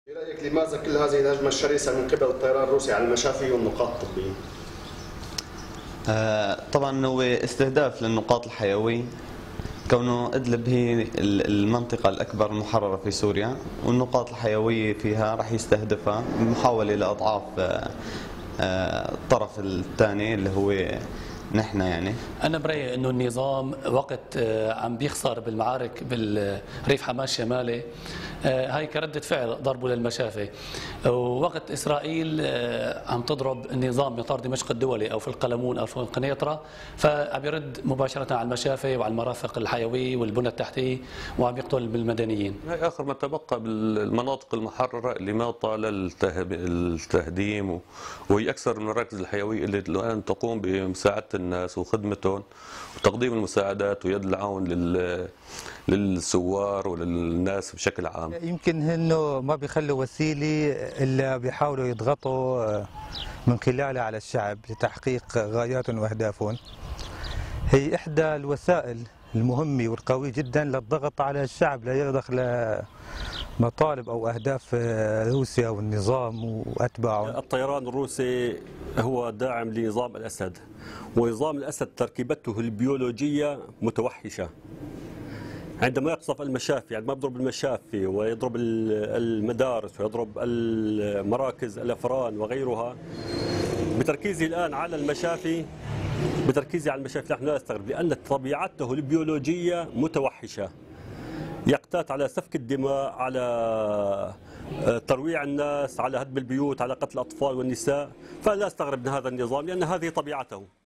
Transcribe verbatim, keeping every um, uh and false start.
برأيك لماذا كل هذه الهجمة الشرسة من قبل الطيران الروسي على المشافي والنقاط الطبية؟ آه طبعا هو استهداف للنقاط الحيوية، كونه إدلب هي المنطقة الأكبر المحررة في سوريا، والنقاط الحيوية فيها راح يستهدفها محاولة لأضعاف آه آه الطرف الثاني اللي هو نحن. يعني أنا برأيي إنه النظام وقت عم بيخسر بالمعارك بالريف حماس الشمالي، هاي كردة فعل ضربه للمشافي، ووقت إسرائيل عم تضرب النظام بمطار دمشق الدولي أو في القلمون أو في القنيطرة، فعم يرد مباشرة على المشافي وعلى المرافق الحيوية والبنى التحتية وعم يقتل بالمدنيين. هاي آخر ما تبقى بالمناطق المحررة اللي ما طال التهديم، وهي أكثر المراكز الحيوية اللي الآن تقوم بمساعدة الناس وخدمتهم وتقديم المساعدات ويد العون لل للثوار وللناس بشكل عام. يمكن انه ما بيخلوا وسيله الا بيحاولوا يضغطوا من خلالها على الشعب لتحقيق غاياتهم واهدافهم. هي احدى الوسائل المهمه والقويه جدا للضغط على الشعب ليرضخ لمطالب او اهداف روسيا والنظام واتباعه. الطيران الروسي هو داعم لنظام الاسد، ونظام الاسد تركيبته البيولوجيه متوحشه. عندما يقصف المشافي، عندما يضرب المشافي ويضرب المدارس ويضرب المراكز الافران وغيرها، بتركيزه الان على المشافي بتركيزه على المشافي نحن لا نستغرب، لان طبيعته البيولوجيه متوحشه. يقتات على سفك الدماء، على ترويع الناس، على هدم البيوت، على قتل الاطفال والنساء، فلا استغرب من هذا النظام لان هذه طبيعته.